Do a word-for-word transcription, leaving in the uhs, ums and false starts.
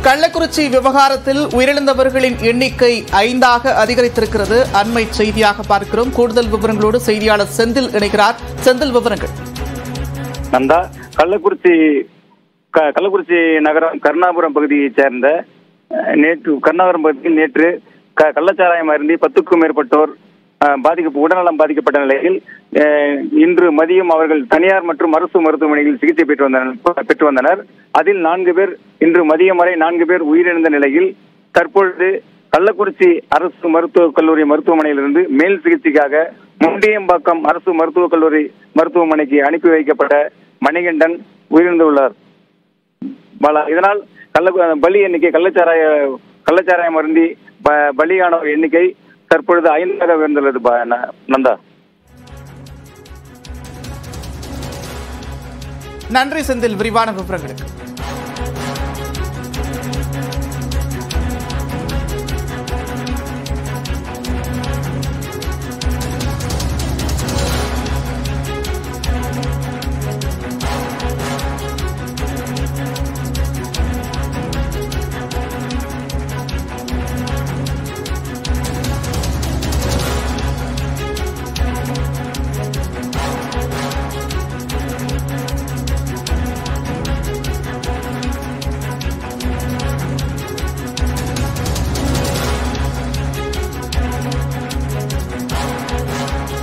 கள்ளக்குறிச்சி விவகாரத்தில் உயிரிழந்தவர்களின் எண்ணிக்கை ஐந்தாக அதிகரித்திருக்கிறது. அண்மை செய்தியாக பார்க்கிறோம். கூடுதல் விவரங்களோடு செய்தியாளர் செந்தில் இணைகிறார். செந்தில், விவரங்கள். நந்தா, கள்ளக்குறிச்சி கள்ளக்குறிச்சி நகரம் கருணாபுரம் பகுதியைச் சேர்ந்த நேற்று கருணாபுரம் பகுதியில் நேற்று கள்ளச்சாராயம் அருந்தி பத்துக்கும் மேற்பட்டோர் பாதிக்க உடல்நலம் பாதிக்கப்பட்ட நிலையில் இன்று மதியம் அவர்கள் தனியார் மற்றும் அரசு மருத்துவமனையில் சிகிச்சை பெற்று வந்தனர் பெற்று வந்தனர் அதில் நான்கு பேர் இன்று மதியம் வரை நான்கு பேர் உயிரிழந்த நிலையில் தற்பொழுது கள்ளக்குறிச்சி அரசு மருத்துவக் கல்லூரி மருத்துவமனையிலிருந்து மேல் சிகிச்சைக்காக முண்டியம்பாக்கம் அரசு மருத்துவக் கல்லூரி மருத்துவமனைக்கு அனுப்பி வைக்கப்பட்ட மணிகண்டன் உயிரிழந்துள்ளார். இதனால் கள்ள பலி எண்ணிக்கை கள்ளச்சாராய கள்ளச்சாராயம் அருந்தி பலியானவர் எண்ணிக்கை தற்பொழுது ஐந்தாக உயர்ந்துள்ளது. நந்தா, நன்றி செந்தில், விரிவான விவரங்களுக்கு.